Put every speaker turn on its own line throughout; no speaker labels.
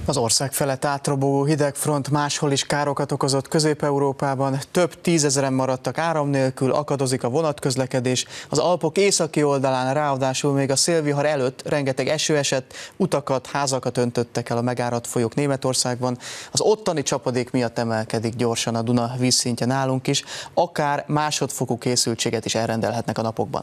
Az ország felett átrobogó hidegfront máshol is károkat okozott Közép-Európában. Több tízezeren maradtak áram nélkül, akadozik a vonatközlekedés. Az Alpok északi oldalán ráadásul még a szélvihar előtt rengeteg eső esett, utakat, házakat öntöttek el a megáradt folyók Németországban. Az ottani csapadék miatt emelkedik gyorsan a Duna vízszintje nálunk is, akár másodfokú készültséget is elrendelhetnek a napokban.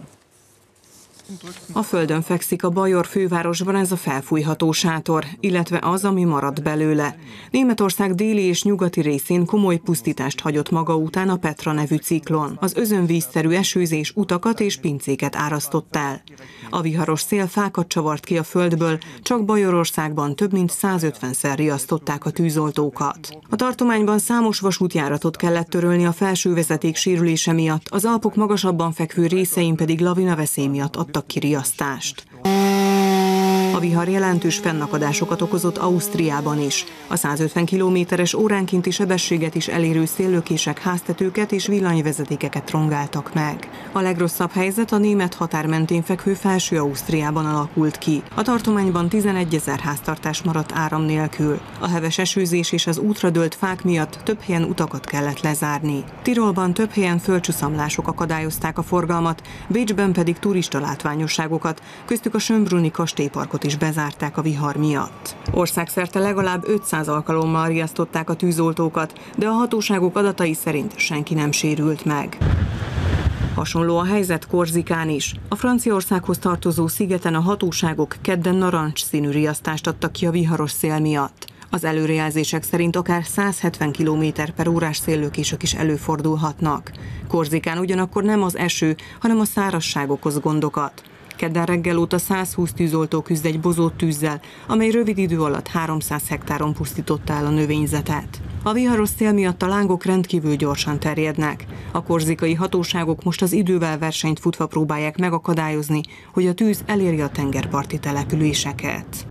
A földön fekszik a Bajor fővárosban ez a felfújható sátor, illetve az, ami maradt belőle. Németország déli és nyugati részén komoly pusztítást hagyott maga után a Petra nevű ciklon. Az özönvízszerű esőzés utakat és pincéket árasztott el. A viharos szél fákat csavart ki a földből, csak Bajorországban több mint 150-szer riasztották a tűzoltókat. A tartományban számos vasútjáratot kellett törölni a felsővezeték sérülése miatt, az Alpok magasabban fekvő részein pedig lavina-veszély miatt adtak ki riasztást. A vihar jelentős fennakadásokat okozott Ausztriában is. A 150 km/h óránkénti sebességet is elérő széllökések háztetőket és villanyvezetékeket rongáltak meg. A legrosszabb helyzet a német határ mentén fekvő Felső Ausztriában alakult ki. A tartományban 11 000 háztartás maradt áram nélkül. A heves esőzés és az útra dőlt fák miatt több helyen utakat kellett lezárni. Tirolban több helyen földcsúszamlások akadályozták a forgalmat, Bécsben pedig turista látványosságokat, köztük a Schönbrunni kastélyparkot is bezárták a vihar miatt. Országszerte legalább 500 alkalommal riasztották a tűzoltókat, de a hatóságok adatai szerint senki nem sérült meg. Hasonló a helyzet Korzikán is. A Franciaországhoz tartozó szigeten a hatóságok kedden narancsszínű riasztást adtak ki a viharos szél miatt. Az előrejelzések szerint akár 170 km/h széllökések is előfordulhatnak. Korzikán ugyanakkor nem az eső, hanem a szárazság okoz gondokat. Kedden reggel óta 120 tűzoltó küzd egy bozót tűzzel, amely rövid idő alatt 300 hektáron pusztította el a növényzetet. A viharos szél miatt a lángok rendkívül gyorsan terjednek. A korzikai hatóságok most az idővel versenyt futva próbálják megakadályozni, hogy a tűz elérje a tengerparti településeket.